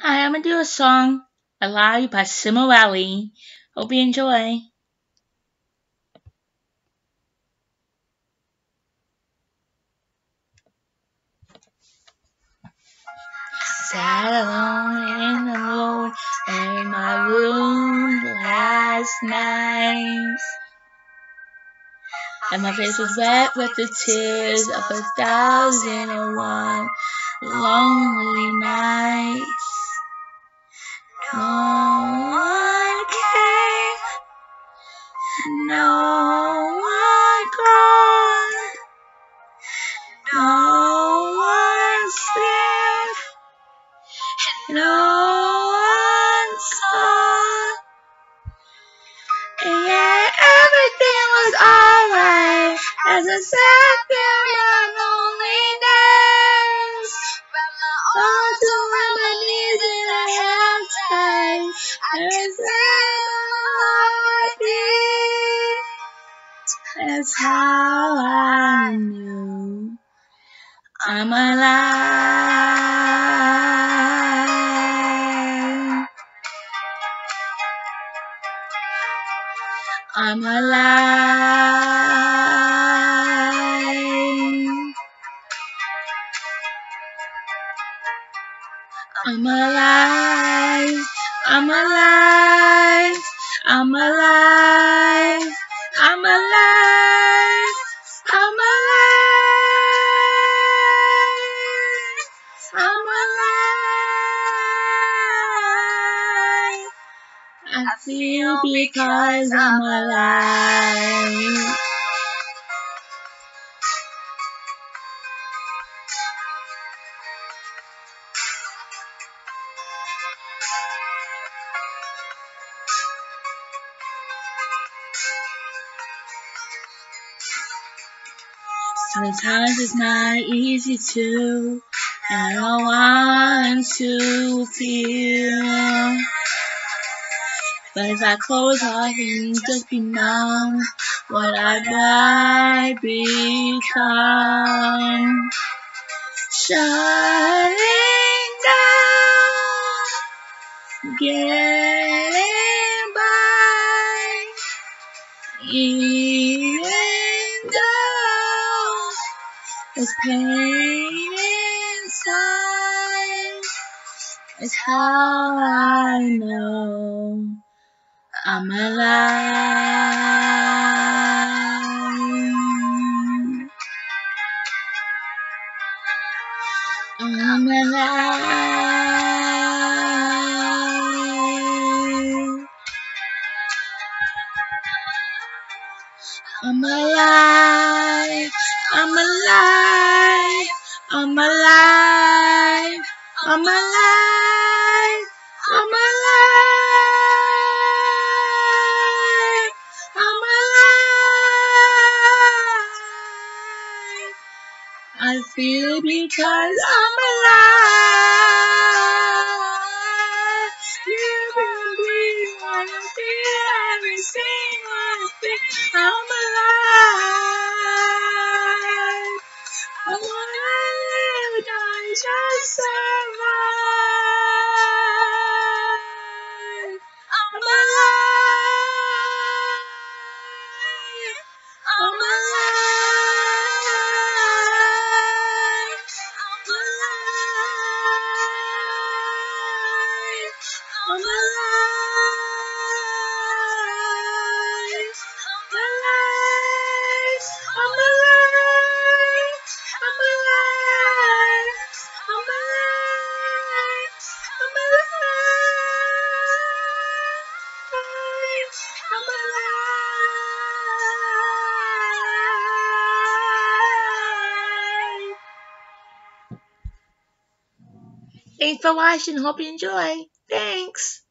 Hi, I'm gonna do a song Alive by Cimorelli. Hope you enjoy. Sat alone in the road in my room last night, and my face was wet with the tears of 1,001 lonely nights. No one came, no one cried, no one stared, no one saw, and yet everything was alright as I sat there in my loneliness, all to my knees and I held tight, and that's how I knew I'm alive. I'm alive. I'm alive. I'm alive. I'm alive. I'm alive. I'm alive. I'm alive. I feel because I'm alive. Sometimes it's not easy to, and I don't want to feel. But if I close off and just be numb, what I become? Shutting down, getting by, even though there's pain inside, is how I know I'm alive. I'm alive. I'm alive. I'm alive. I'm alive. I'm alive. I'm alive. I'm alive. I feel because I'm alive. You can breathe when you feel every single thing. I'm alive. I wanna live, not just survive. I'm alive. I'm alive. I'm alive. I'm alive. I'm alive. I'm alive. I'm alive. I'm alive. I'm alive. I'm alive. Thanks for watching. Hope you enjoy. Thanks.